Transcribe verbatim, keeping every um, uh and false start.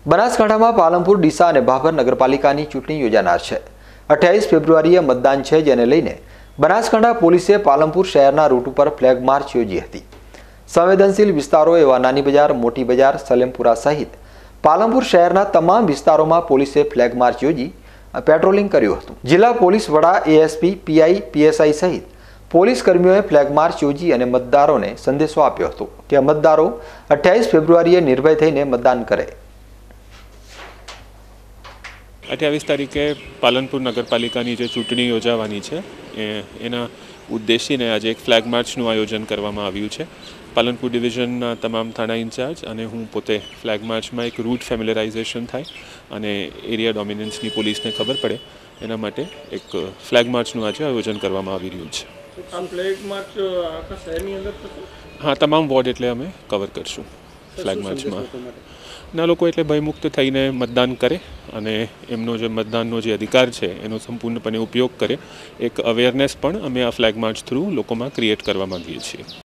બનાસકાંઠામાં પાલનપુર, ડીસા અને ભાભર નગરપાલિકાની ચૂંટણી યોજાનાર છે। અઠ્યાવીસ ફેબ્રુઆરીએ મતદાન છે, જેને લઈને બનાસકાંઠા પોલીસે પાલનપુર શહેરના રૂટ ઉપર ફ્લેગ માર્ચ યોજી હતી। સંવેદનશીલ વિસ્તારો એવા નાની બજાર, મોટી બજાર, સલેમપુરા સહિત પાલનપુર શહેરના તમામ વિસ્તારોમાં પોલીસે ફ્લેગ માર્ચ યોજી પેટ્રોલિંગ કર્યું હતું। જિલ્લા પોલીસ વડા, એએસપી, પીઆઈ, પીએસઆઈ સહિત પોલીસ કર્મીઓએ ફ્લેગ માર્ચ યોજી અને મતદારોને સંદેશો આપ્યો હતો કે મતદારો અઠ્યાવીસ ફેબ્રુઆરીએ નિર્ભય થઈને મતદાન કરે। अठावीस तारीखे पालनपुर नगरपालिकानी जे चूंटणी योजावानी छे एना उद्देश्यने आज एक फ्लेग मार्चनुं आयोजन करवामां आव्युं छे। पालनपुर डिविजनना तमाम थाना इंचार्ज अने हूँ पोते फ्लेग मार्चमां एक रूट फेमिलराइजेशन थाय अने एरिया डोमिनन्सनी पोलीसने खबर पड़े एना माटे एक फ्लेग मार्चनुं आज आयोजन करवामां आवी रह्युं छे। आ फ्लेग मार्च आखा शहेरनी अंदर थशे? हाँ, तमाम वोर्ड एटले अमे कवर करशुं। फ्लेग मार्चमां ना लोको एटले भयमुक्त थईने मतदान करे अने एमनो जे मतदाननो जे अधिकार छे एनो संपूर्णपणे उपयोग करे। एक अवेरनेस पण अमे आ फ्लेग मार्च थ्रू लोकोमां क्रिएट करवा मांगीए छीए।